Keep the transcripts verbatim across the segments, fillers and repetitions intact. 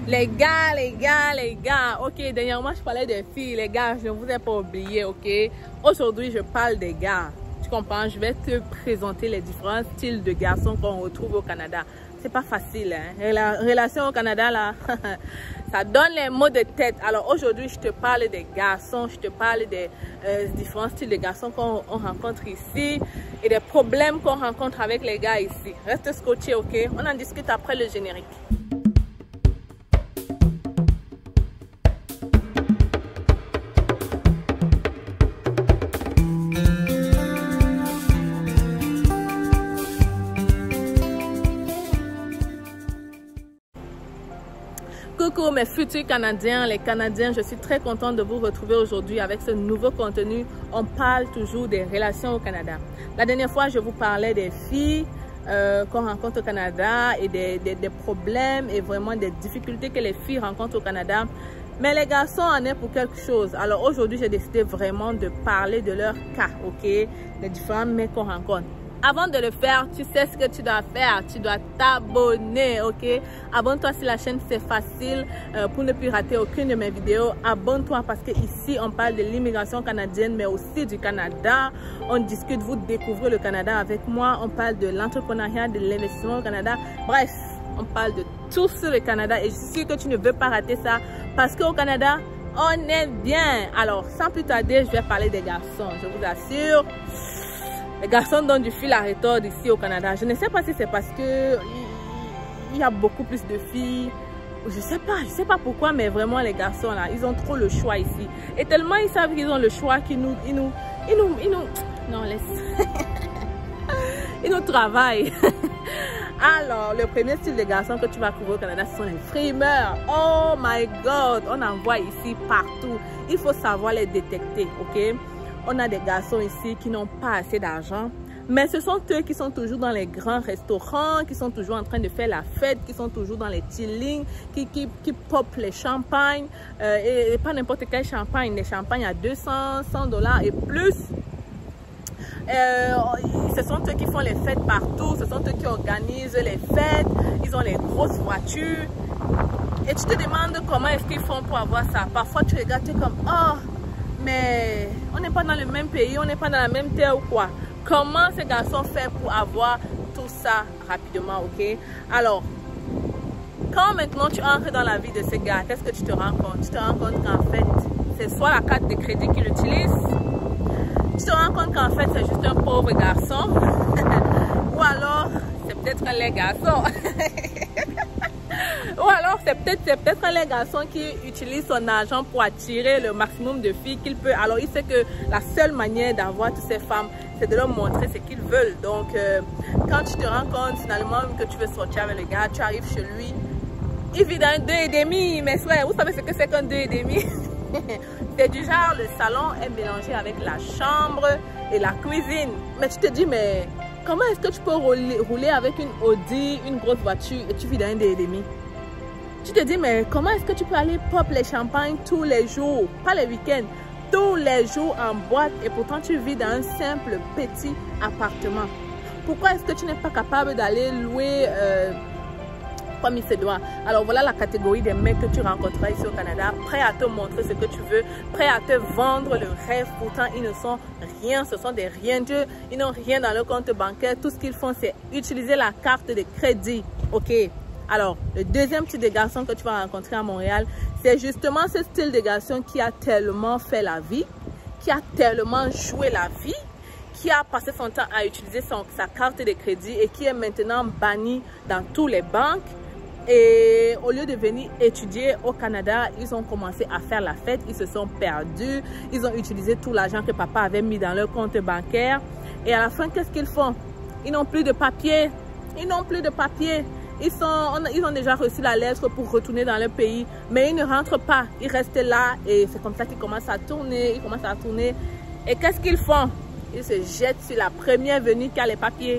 Les gars, les gars, les gars. Ok, dernièrement, je parlais des filles. Les gars, je ne vous ai pas oublié, ok? Aujourd'hui, je parle des gars. Tu comprends? Je vais te présenter les différents styles de garçons qu'on retrouve au Canada. C'est pas facile, hein? La relation au Canada, là, ça donne les mots de tête. Alors aujourd'hui, je te parle des garçons, je te parle des euh, différents styles de garçons qu'on rencontre ici et des problèmes qu'on rencontre avec les gars ici. Reste scotché, ok? On en discute après le générique. Coucou mes futurs Canadiens, les Canadiens, je suis très contente de vous retrouver aujourd'hui avec ce nouveau contenu. On parle toujours des relations au Canada. La dernière fois, je vous parlais des filles euh, qu'on rencontre au Canada et des, des, des problèmes et vraiment des difficultés que les filles rencontrent au Canada. Mais les garçons en est pour quelque chose. Alors aujourd'hui, j'ai décidé vraiment de parler de leur cas, ok? Les différents mecs qu'on rencontre. Avant de le faire, tu sais ce que tu dois faire. Tu dois t'abonner, ok? Abonne-toi si la chaîne, c'est facile euh, pour ne plus rater aucune de mes vidéos. Abonne-toi parce que ici, on parle de l'immigration canadienne, mais aussi du Canada. On discute, vous découvrez le Canada avec moi. On parle de l'entrepreneuriat, de l'investissement au Canada. Bref, on parle de tout sur le Canada et je suis sûre que tu ne veux pas rater ça parce qu'au Canada, on est bien. Alors, sans plus tarder, je vais parler des garçons. Je vous assure. Les garçons donnent du fil à retordre ici au Canada. Je ne sais pas si c'est parce que il y a beaucoup plus de filles. Je sais pas, je sais pas pourquoi, mais vraiment les garçons là, ils ont trop le choix ici. Et tellement ils savent qu'ils ont le choix qu'ils nous, ils nous, ils nous, ils nous, non laisse, ils nous travaillent. Alors, le premier style de garçon que tu vas trouver au Canada, ce sont les frimeurs. Oh my God, on en voit ici partout. Il faut savoir les détecter, ok? On a des garçons ici qui n'ont pas assez d'argent, mais ce sont eux qui sont toujours dans les grands restaurants, qui sont toujours en train de faire la fête, qui sont toujours dans les chillings, qui, qui, qui popent les champagnes, euh, et, et pas n'importe quel champagne, les champagnes à deux cents, cent dollars et plus. Euh, ce sont eux qui font les fêtes partout, ce sont eux qui organisent les fêtes, ils ont les grosses voitures. Et tu te demandes comment est-ce qu'ils font pour avoir ça. Parfois tu regardes, tu es comme, oh, mais on n'est pas dans le même pays, on n'est pas dans la même terre ou quoi. Comment ces garçons font pour avoir tout ça rapidement, ok? Alors, quand maintenant tu entres dans la vie de ces gars, qu'est-ce que tu te rends compte? Tu te rends compte qu'en fait, c'est soit la carte de crédit qu'ils utilisent, tu te rends compte qu'en fait, c'est juste un pauvre garçon, ou alors, c'est peut-être un laid garçon. Ou alors c'est peut-être peut-être un les garçon qui utilise son argent pour attirer le maximum de filles qu'il peut. Alors il sait que la seule manière d'avoir toutes ces femmes, c'est de leur montrer ce qu'ils veulent. Donc euh, quand tu te rends compte finalement que tu veux sortir avec le gars, tu arrives chez lui, il vit dans un deux et demi. Mes frères, vous savez ce que c'est qu'un deux et demi? C'est du genre, le salon est mélangé avec la chambre et la cuisine. Mais tu te dis, mais comment est-ce que tu peux rouler, rouler avec une Audi, une grosse voiture et tu vis dans un deux et demi? Tu te dis, mais comment est-ce que tu peux aller pop les champagnes tous les jours, pas les week-ends, tous les jours en boîte et pourtant tu vis dans un simple petit appartement? Pourquoi est-ce que tu n'es pas capable d'aller louer euh, comme il se doit? Alors voilà la catégorie des mecs que tu rencontreras ici au Canada, prêts à te montrer ce que tu veux, prêts à te vendre le rêve. Pourtant ils ne sont rien, ce sont des rien Dieu, ils n'ont rien dans leur compte bancaire. Tout ce qu'ils font, c'est utiliser la carte de crédit, ok? Alors, le deuxième type de garçon que tu vas rencontrer à Montréal, c'est justement ce style de garçon qui a tellement fait la vie, qui a tellement joué la vie, qui a passé son temps à utiliser son, sa carte de crédit et qui est maintenant banni dans toutes les banques. Et au lieu de venir étudier au Canada, ils ont commencé à faire la fête, ils se sont perdus, ils ont utilisé tout l'argent que papa avait mis dans leur compte bancaire. Et à la fin, qu'est-ce qu'ils font? Ils n'ont plus de papier, ils n'ont plus de papier. Ils, sont, ils ont déjà reçu la lettre pour retourner dans leur pays, mais ils ne rentrent pas. Ils restent là et c'est comme ça qu'ils commencent à tourner, ils commencent à tourner. Et qu'est-ce qu'ils font? Ils se jettent sur la première venue qui a les papiers.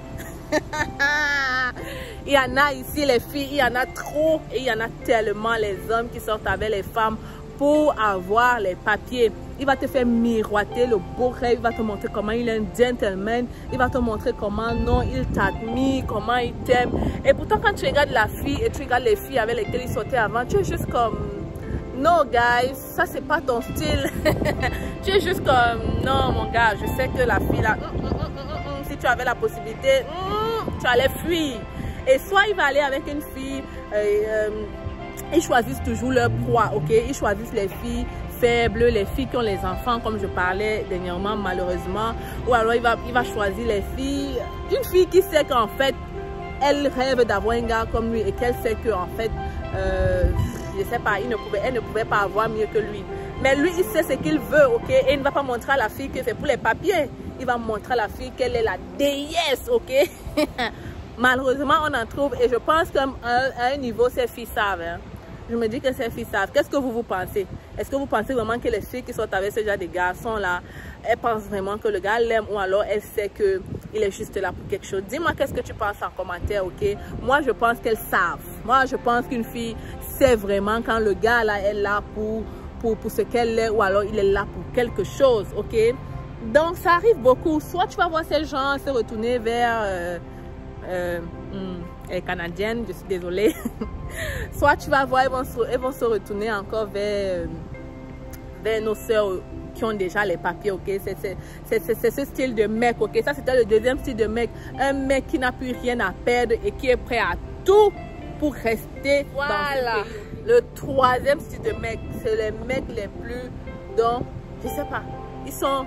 Il y en a ici, les filles, il y en a trop. Et il y en a tellement, les hommes qui sortent avec les femmes pour avoir les papiers. il va te faire miroiter le beau rêve, il va te montrer comment il est un gentleman, il va te montrer comment non, il t'admire, comment il t'aime. Et pourtant, quand tu regardes la fille et tu regardes les filles avec lesquelles il sortait avant, tu es juste comme, non, guys, ça c'est pas ton style. Tu es juste comme, non, mon gars, je sais que la fille là, mm, mm, mm, mm, mm, si tu avais la possibilité, mm, tu allais fuir. Et soit il va aller avec une fille, euh, euh, ils choisissent toujours leur proie, ok? Ils choisissent les filles faibles, les filles qui ont les enfants, comme je parlais dernièrement, malheureusement. Ou alors il va, il va choisir les filles, une fille qui sait qu'en fait, elle rêve d'avoir un gars comme lui et qu'elle sait qu'en fait, euh, je sais pas, il ne pouvait, elle ne pouvait pas avoir mieux que lui. Mais lui, il sait ce qu'il veut, ok? Et il ne va pas montrer à la fille que c'est pour les papiers. Il va montrer à la fille qu'elle est la déesse, ok? Malheureusement, on en trouve et je pense qu'à un, un niveau, ces filles savent. Hein. Je me dis que ces filles savent. Qu'est-ce que vous vous pensez? Est-ce que vous pensez vraiment que les filles qui sont avec ce genre de garçons-là, elles pensent vraiment que le gars l'aime ou alors elle sait qu'il est juste là pour quelque chose? Dis-moi qu'est-ce que tu penses en commentaire, ok? Moi, je pense qu'elles savent. Moi, je pense qu'une fille sait vraiment quand le gars là est là pour, pour, pour ce qu'elle est ou alors il est là pour quelque chose, ok? Donc, ça arrive beaucoup. Soit tu vas voir ces gens se retourner vers... Euh, Euh, hmm, elle est canadienne, je suis désolée. Soit tu vas voir, elles vont se, elles vont se retourner encore vers, vers nos sœurs qui ont déjà les papiers, ok? C'est ce style de mec, ok? Ça, c'était le deuxième style de mec. Un mec qui n'a plus rien à perdre et qui est prêt à tout pour rester voilà. Dans ce pays. Le troisième style de mec, c'est les mecs les plus, donc, je sais pas, ils sont...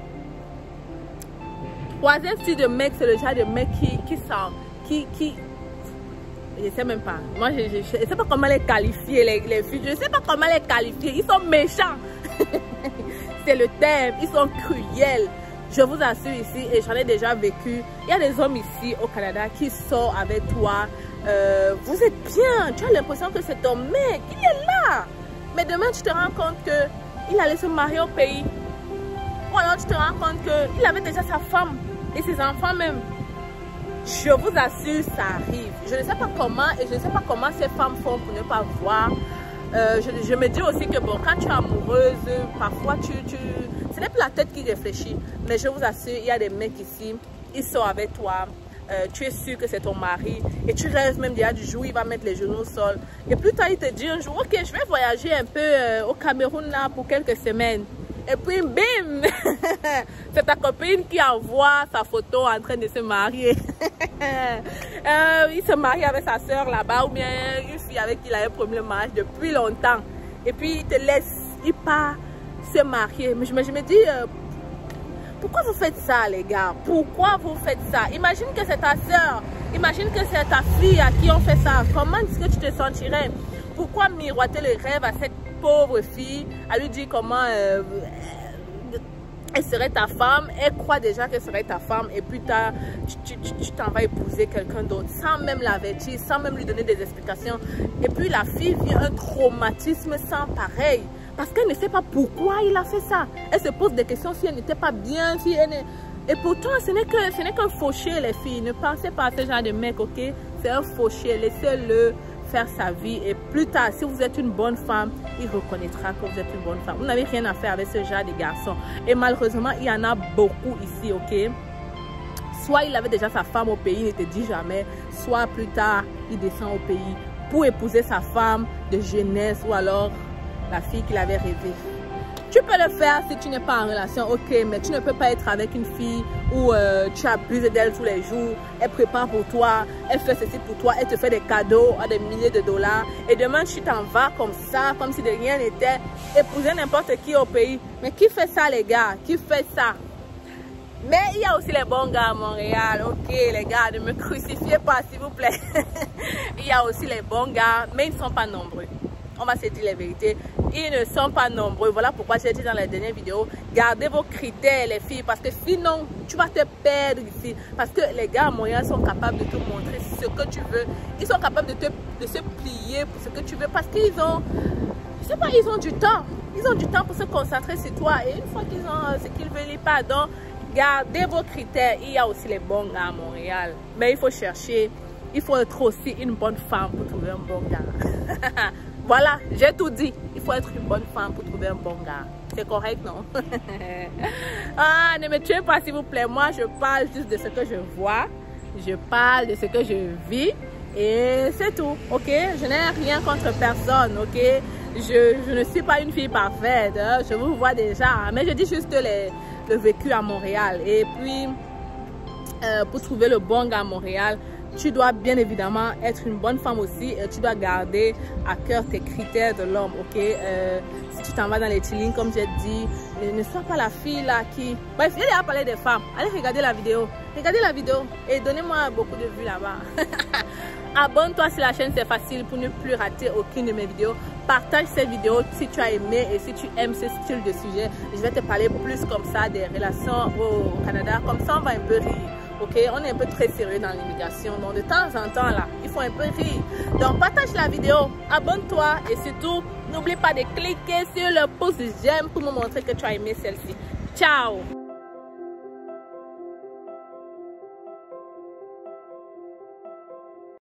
Troisième style de mec, c'est le genre de mec qui, qui sent, qui, qui, je sais même pas. Moi, je, je, je sais pas comment les qualifier, les, les filles. Je sais pas comment les qualifier. Ils sont méchants. C'est le terme. Ils sont cruels. Je vous assure ici, et j'en ai déjà vécu. Il y a des hommes ici au Canada qui sortent avec toi. Euh, vous êtes bien. Tu as l'impression que c'est ton mec. Il est là. Mais demain, tu te rends compte que il allait se marier au pays. Ou alors, tu te rends compte qu'il avait déjà sa femme. Et ses enfants même. Je vous assure, ça arrive. Je ne sais pas comment et je ne sais pas comment ces femmes font pour ne pas voir. Euh, je, je me dis aussi que bon, quand tu es amoureuse, parfois tu, tu... ce n'est plus la tête qui réfléchit. Mais je vous assure, il y a des mecs ici, ils sont avec toi. Euh, tu es sûr que c'est ton mari. Et tu rêves même déjà du jour où il va mettre les genoux au sol. Et plus tard, il te dit un jour, ok, je vais voyager un peu euh, au Cameroun là pour quelques semaines. Et puis, bim, c'est ta copine qui envoie sa photo en train de se marier. euh, il se marie avec sa soeur là-bas ou bien une fille avec qui il a un problème de mariage depuis longtemps. Et puis, il te laisse, il part se marier. Mais je me, je me dis, euh, pourquoi vous faites ça, les gars? Pourquoi vous faites ça? Imagine que c'est ta soeur. Imagine que c'est ta fille à qui on fait ça. Comment est-ce que tu te sentirais? Pourquoi miroiter le rêve à cette pauvre fille, à lui dire comment euh, elle serait ta femme, elle croit déjà qu'elle serait ta femme et plus tard tu t'en vas épouser quelqu'un d'autre sans même l'avertir, sans même lui donner des explications. Et puis la fille vit un traumatisme sans pareil parce qu'elle ne sait pas pourquoi il a fait ça. Elle se pose des questions si elle n'était pas bien, si elle est... Et pourtant ce n'est que ce n'est qu'un fauché les filles. Ne pensez pas à ce genre de mec, ok? C'est un fauché, laissez-le faire sa vie et plus tard, si vous êtes une bonne femme, il reconnaîtra que vous êtes une bonne femme. Vous n'avez rien à faire avec ce genre de garçons. Et malheureusement, il y en a beaucoup ici, ok? Soit il avait déjà sa femme au pays, il ne te dit jamais, soit plus tard, il descend au pays pour épouser sa femme de jeunesse ou alors la fille qu'il avait rêvée. Tu peux le faire si tu n'es pas en relation, ok, mais tu ne peux pas être avec une fille où euh, tu abuses d'elle tous les jours, elle prépare pour toi, elle fait ceci pour toi, elle te fait des cadeaux à des milliers de dollars et demain tu t'en vas comme ça, comme si de rien n'était, épouser n'importe qui au pays. Mais qui fait ça les gars? Qui fait ça? Mais il y a aussi les bons gars à Montréal, ok les gars, ne me crucifiez pas s'il vous plaît. Il y a aussi les bons gars, mais ils ne sont pas nombreux. On va se dire la vérité, ils ne sont pas nombreux. Voilà pourquoi j'ai dit dans la dernière vidéo, gardez vos critères les filles, parce que sinon tu vas te perdre ici. Parce que les gars à Montréal sont capables de te montrer ce que tu veux. Ils sont capables de, te, de se plier pour ce que tu veux, parce qu'ils ont, je sais pas, ils ont du temps. Ils ont du temps pour se concentrer sur toi. Et une fois qu'ils ont ce qu'ils veulent, pardon, gardez vos critères. Il y a aussi les bons gars à Montréal, mais il faut chercher. Il faut être aussi une bonne femme pour trouver un bon gars. Voilà, j'ai tout dit. Il faut être une bonne femme pour trouver un bon gars. C'est correct, non? Ah, ne me tuez pas, s'il vous plaît. Moi, je parle juste de ce que je vois. Je parle de ce que je vis. Et c'est tout, ok? Je n'ai rien contre personne, ok? Je, je ne suis pas une fille parfaite. Hein? Je vous vois déjà. Mais je dis juste les, le vécu à Montréal. Et puis, euh, pour trouver le bon gars à Montréal, tu dois bien évidemment être une bonne femme aussi. Et tu dois garder à cœur tes critères de l'homme, ok? Euh, si tu t'en vas dans les chillings, comme j'ai dit, ne, ne sois pas la fille là qui... Bref, il y a à parler des femmes. Allez regarder la vidéo. Regardez la vidéo et donnez-moi beaucoup de vues là-bas. Abonne-toi sur la chaîne, c'est facile pour ne plus rater aucune de mes vidéos. Partage ces vidéos si tu as aimé et si tu aimes ce style de sujet. Je vais te parler plus comme ça des relations au Canada. Comme ça, on va un peu rire. Ok, on est un peu très sérieux dans l'immigration. Donc, de temps en temps, là, il faut un peu rire. Donc, partage la vidéo, abonne-toi et surtout, n'oublie pas de cliquer sur le pouce j'aime pour me montrer que tu as aimé celle-ci. Ciao!